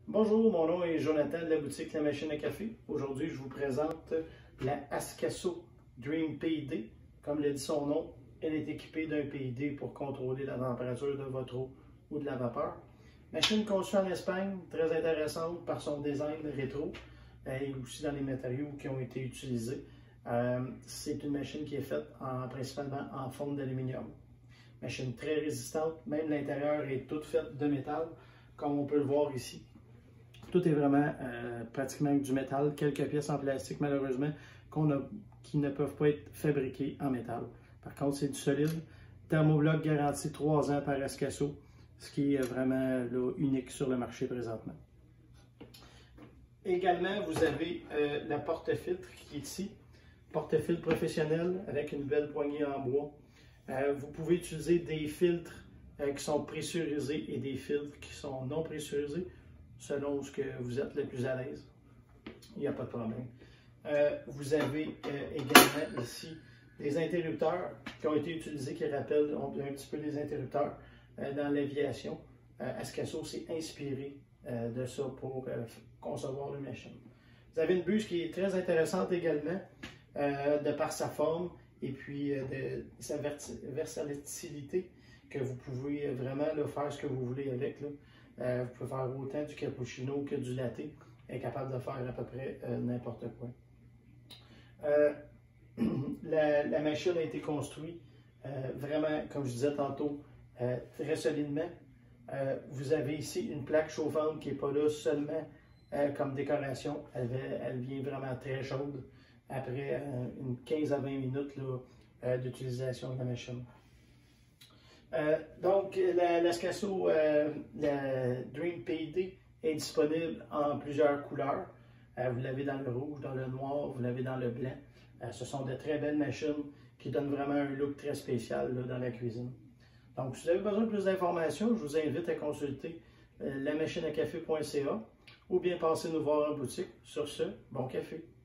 Bonjour, mon nom est Jonathan de la boutique La Machine à Café. Aujourd'hui, je vous présente la Ascaso Dream PID. Comme le dit son nom, elle est équipée d'un PID pour contrôler la température de votre eau ou de la vapeur. Machine conçue en Espagne, très intéressante par son design rétro et aussi dans les matériaux qui ont été utilisés. C'est une machine qui est faite principalement en fonte d'aluminium. Machine très résistante, même l'intérieur est tout fait de métal, comme on peut le voir ici. Tout est vraiment pratiquement du métal, quelques pièces en plastique malheureusement qui ne peuvent pas être fabriquées en métal. Par contre, c'est du solide. Thermobloc garanti 3 ans par Ascaso, ce qui est vraiment là, unique sur le marché présentement. Également, vous avez la porte-filtre qui est ici. Porte-filtre professionnel avec une belle poignée en bois. Vous pouvez utiliser des filtres qui sont pressurisés et des filtres qui sont non pressurisés, selon ce que vous êtes le plus à l'aise. Il n'y a pas de problème. Vous avez également ici des interrupteurs qui ont été utilisés, qui rappellent un petit peu les interrupteurs dans l'aviation. Ascaso s'est inspiré de ça pour concevoir le machine. Vous avez une buse qui est très intéressante également, de par sa forme et puis de sa versatilité, que vous pouvez vraiment là, faire ce que vous voulez avec. Là. Vous pouvez faire autant du cappuccino que du latte. Elle est capable de faire à peu près n'importe quoi. La machine a été construite vraiment, comme je disais tantôt, très solidement. Vous avez ici une plaque chauffante qui n'est pas là seulement comme décoration. Elle vient vraiment très chaude après une 15 à 20 minutes d'utilisation de la machine. Donc, l'Ascaso, la Dream PID est disponible en plusieurs couleurs. Vous l'avez dans le rouge, dans le noir, vous l'avez dans le blanc. Ce sont de très belles machines qui donnent vraiment un look très spécial là, dans la cuisine. Donc, si vous avez besoin de plus d'informations, je vous invite à consulter lamachineacafé.ca ou bien passer nous voir en boutique. Sur ce, bon café!